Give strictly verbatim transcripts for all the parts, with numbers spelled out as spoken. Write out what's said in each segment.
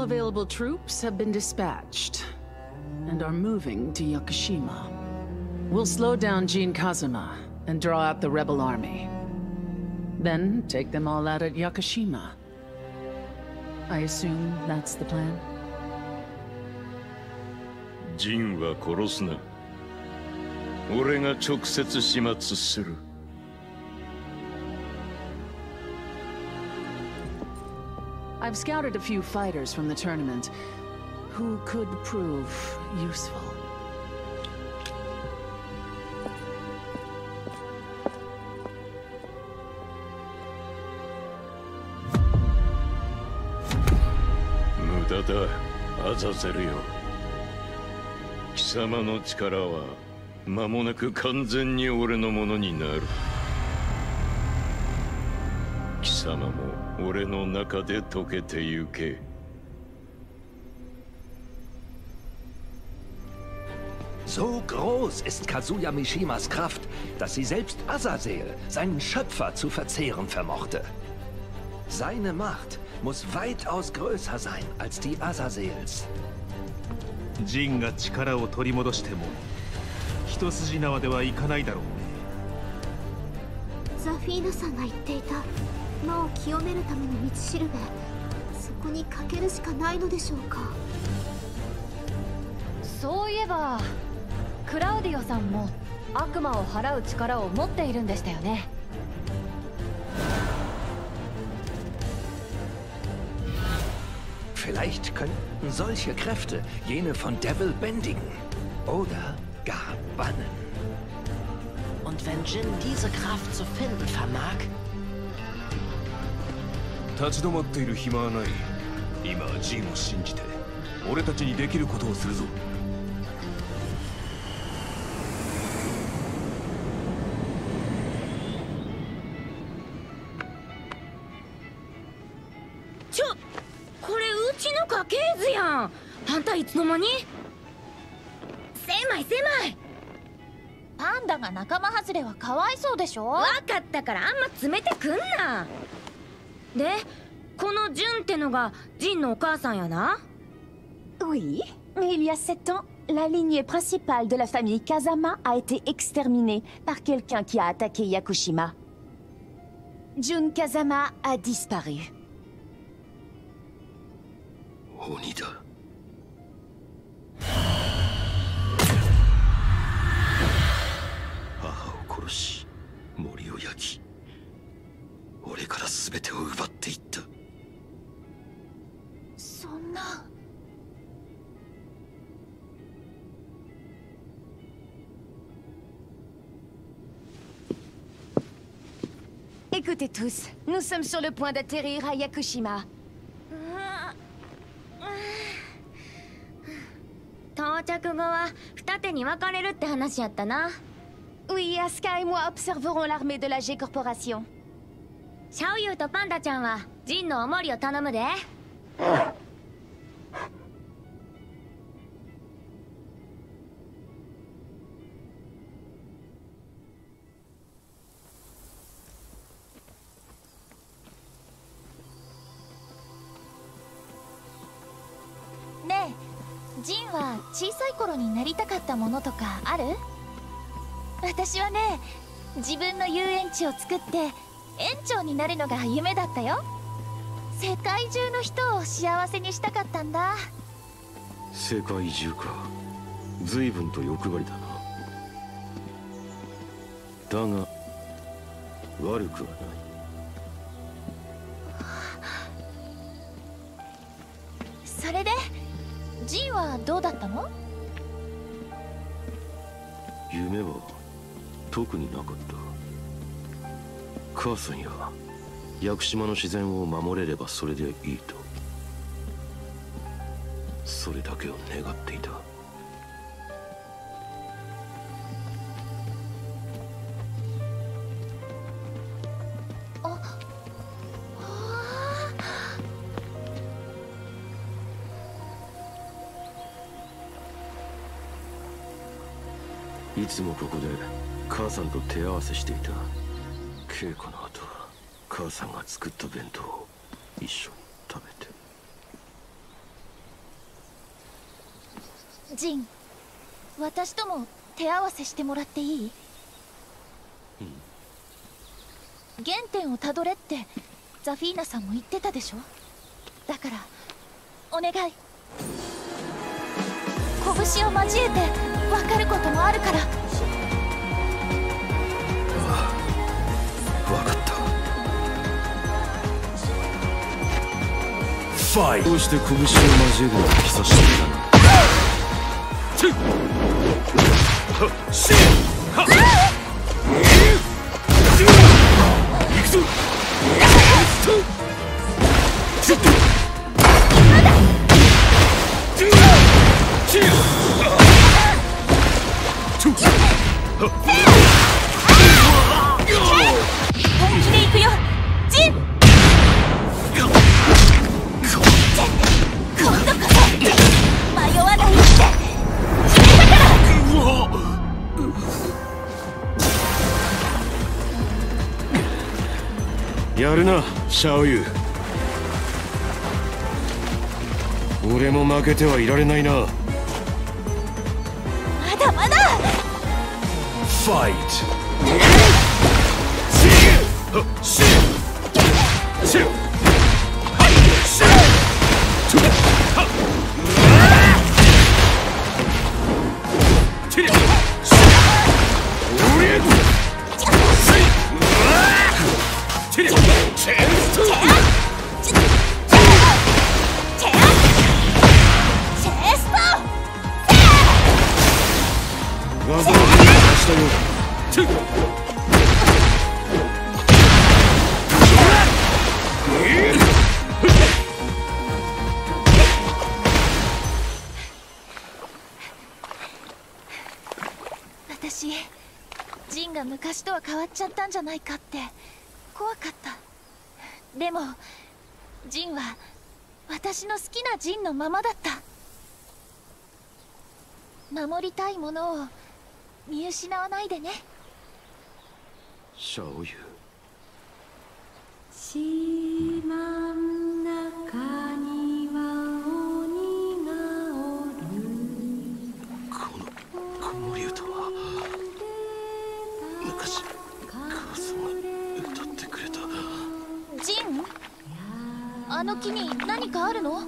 available troops have been dispatched and are moving to Yakushima. We'll slow down Jin Kazuma and draw out the rebel army. Then take them all out at Yakushima. I assume that's the plan? ジンは殺すな。俺が直接始末する。 I've scouted a few fighters from the tournament who could prove useful. 無駄だ、アザゼルよ。貴様の力は間もなく完全に俺のものになる。貴様も俺の中で溶けてゆけ。 So groß ist Kazuya Mishimas Kraft, dass sie selbst Azazel, seinen Schöpfer, zu verzehren vermochte. Seine Macht muss weitaus größer sein als die Azazels. ジンが力を取り戻しても一筋縄ではいかないだろうね。 ザフィーナさんが言っていた魔を清めるための道しるべ、そこにかけるしかないのでしょうか。 そういえばクラウディオさんも悪魔を払う力を持っているんでしたよね。 Vielleicht könnten solche Kräfte jene von Devil bändigen oder gar bannen. Und wenn Jin diese Kraft zu finden vermag? 立ち止まっている暇はない。今はジンを信じて俺たちにできることをするぞ。 ちょ、これうちの家系図やん。あんたいつの間に？狭い狭い。 パンダが仲間外れはかわいそうでしょ。 分かったからあんま詰めてくんな。で、このジュンってのがジンのお母さんやな。 Oui, mais il y a sept ans, la lignée principale de la famille Kazama a été exterminée par quelqu'un qui a attaqué Yakushima. Jun Kazama a disparu. 鬼だ。母を殺し、森を焼き、俺から全てを奪っていった。 そんな。 Écoutez tous, nous sommes sur le point d'atterrir à Yakushima. 到着後は二手に分かれるって話やったな。 Oui, Asuka et moi observerons l'armée de la G Corporation. シャオユーとパンダちゃんはジンのおもりを頼むで。 ねえ、ジンは小さい頃になりたかったものとかある？私はね、自分の遊園地を作って園長になるのが夢だったよ。世界中の人を幸せにしたかったんだ。 世界中か。随分と欲張りだな。だが悪くはない。 それでジンはどうだったの？ 夢は特になかった。母さんや屋久島の自然を守れればそれでいいと、それだけを願っていた。いつもここで母さんと手合わせしていた。稽古の後は母さんが作った弁当を一緒に食べて。 ジン、私とも手合わせしてもらっていい？原点をたどれってザフィーナさんも言ってたでしょ。だからお願い。拳を交えて分かることもあるから。 分かった。ファイト。どうして拳を交えるのが久しぶりだな。シンはっ行くぞ。ちょっと本気で行くよ、ジン。今度こそ迷わないって決めたから。 やるな、シャオユ。俺も負けてはいられないな。 まだまだ。 ファイト。シンシンシン私、ジンが昔とは変わっちゃったんじゃないかって怖かった。でもジンは私の好きなジンのままだった。守りたいものを見失わないでね。 シャオユ。 島ん中には鬼がおる。 この子守歌は昔母さんが歌ってくれた。 ジン、あの木に何かあるの？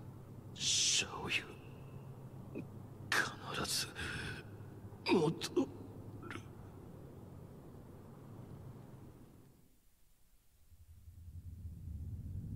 もっと